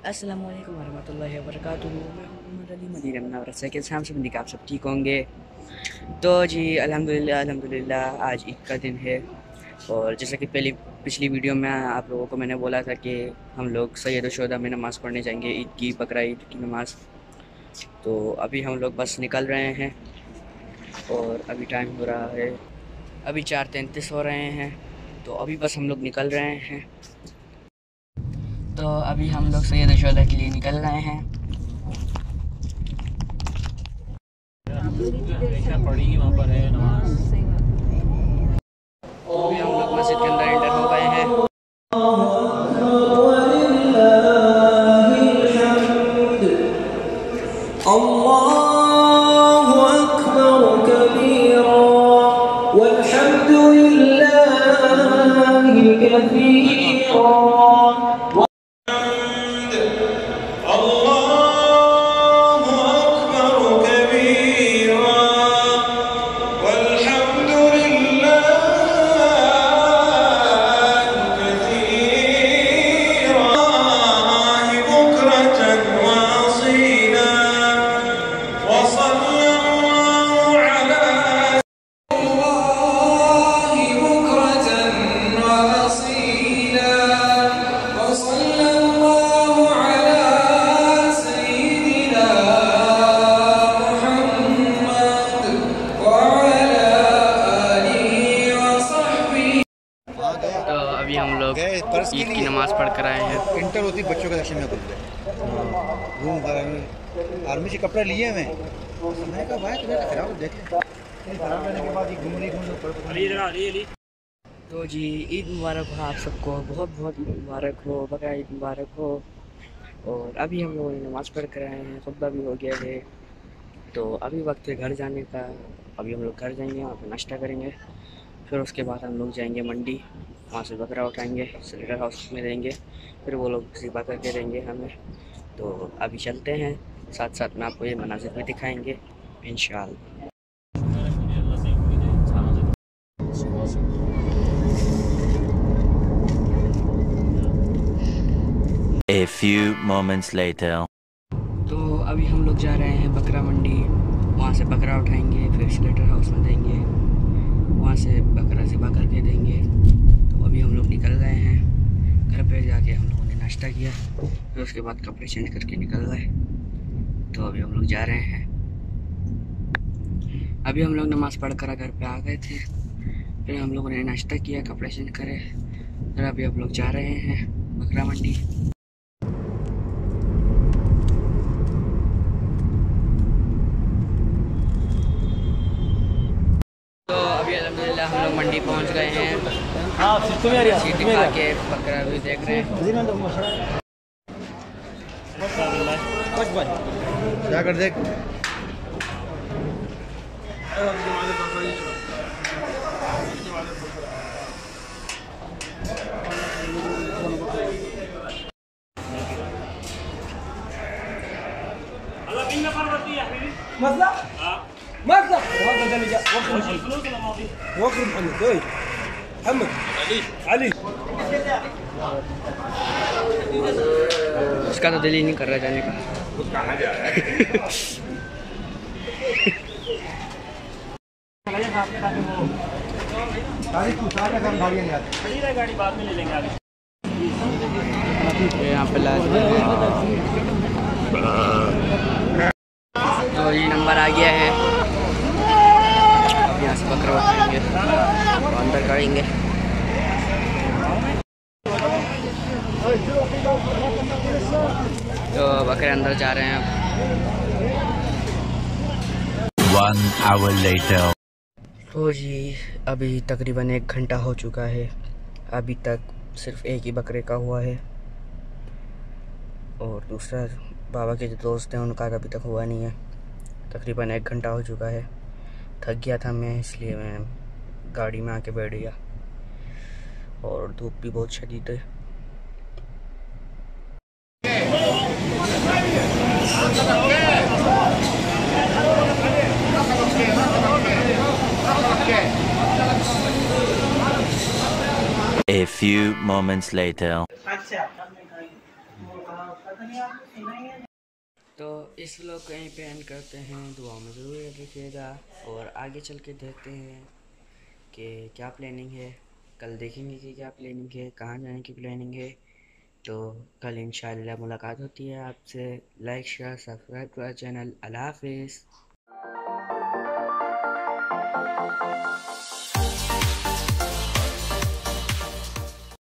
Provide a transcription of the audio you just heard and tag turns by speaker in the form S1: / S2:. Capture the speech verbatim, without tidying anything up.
S1: अस्सलाम वालेकुम वरहमतुल्लाहि वबरकातुहू। मैं हूं मोहम्मद अली मदीना मुनव्वरा से के सामने से आप सब ठीक होंगे। तो जी अल्हम्दुलिल्लाह अल्हम्दुलिल्लाह आज ईद का दिन है और जैसा कि पहली पिछली वीडियो में आप लोगों को मैंने बोला था कि हम लोग सैयद शोदा में नमाज़ पढ़ने जाएंगे ईद की, बकरा ईद की नमाज़। तो अभी हम लोग बस निकल रहे हैं और अभी टाइम हो रहा है, अभी चार तैंतीस हो रहे हैं। तो अभी बस हम लोग निकल रहे हैं। तो अभी हम लोग सैयद शोदा के लिए निकल रहे हैं।
S2: पड़ी वहाँ पर है नमाज।
S1: तो अभी हम लोग मस्जिद के अंदर एंटर हो गए हैं।
S3: अल्लाहु अकबर कबीरा वल्हम्दुलिल्लाहि कसीरा।
S1: तो अभी हम लोग ईद की नमाज़ पढ़ कर आए हैं।
S4: इंटर होती बच्चों के सेक्शन में खुल गए रूम वगैरह में आर्मी से कपड़े लिए मैं मैं कहा भाई तुम्हें खराब देखे खराब रहने के बाद ये घूम रही घूम रही।
S1: तो जी ईद मुबारक हो आप सबको, बहुत बहुत ईद मुबारक हो, बकरा ईद मुबारक हो। और अभी हम लोगों ने नमाज़ पढ़ कर आए हैं, खुतबा भी हो गया है। तो अभी वक्त है घर जाने का। अभी हम लोग घर जाएंगे, वहाँ पर नाश्ता करेंगे, फिर उसके बाद हम लोग जाएंगे मंडी, वहाँ से बकरा उठाएंगे, स्लेटर हाउस में देंगे, फिर वो लोग ज़िबा करके देंगे हमें। तो अभी चलते हैं, साथ साथ में आपको ये मनाज़िर भी दिखाएंगे इंशाअल्लाह।
S5: A few moments later.
S1: तो अभी हम लोग जा रहे हैं बकरा मंडी, वहाँ से बकरा उठाएंगे, फिर स्लेटर हाउस में देंगे, वहाँ से बकरा ज़िबा करके देंगे। तो अभी हम लोग निकल रहे हैं। घर पे जाके हम लोगों ने नाश्ता किया, फिर उसके बाद कपड़े चेंज करके निकल गए। तो अभी हम लोग जा रहे हैं। अभी हम लोग नमाज़ पढ़ कर घर पे आ गए थे, फिर हम लोगों ने नाश्ता किया, कपड़े चेंज करे, फिर अभी हम लोग जा रहे हैं बकरा मंडी। तो अभी अल्हम्दुलिल्लाह हम लोग मंडी पहुंच गए हैं। सीटी खा के बकरा भी देख रहे हैं।
S4: क्या कर देख
S3: मसला मसला وخر محمد دوي محمد علي علي
S1: उसका तो दिल ही नहीं कर रहा जाने का।
S2: गाड़ी बाद में ले लेंगे आगे।
S1: यहाँ पे लाजमी तो ये नंबर आ गया है। अब यहाँ से बकरा उठाएंगे तो अंदर करेंगे। तो बकरे अंदर जा रहे हैं अब।
S5: One hour later.
S1: तो जी अभी तकरीबन एक घंटा हो चुका है, अभी तक सिर्फ एक ही बकरे का हुआ है और दूसरा बाबा के जो दोस्त हैं उनका अभी तक हुआ नहीं है। तकरीबन एक घंटा हो चुका है। थक गया था मैं, इसलिए मैं गाड़ी में आके बैठ गया और धूप भी बहुत शदीद है।
S5: A few moments later.
S1: तो इस व्लॉग को यहीं पे एंड करते हैं। दुआ में ज़रूर याद रखिएगा और आगे चल के देखते हैं कि क्या प्लानिंग है। कल देखेंगे कि क्या प्लानिंग है, कहाँ जाने की प्लानिंग है। तो कल इंशाल्लाह मुलाकात होती है आपसे। Like share subscribe to our channel. अल्लाह हाफिज़।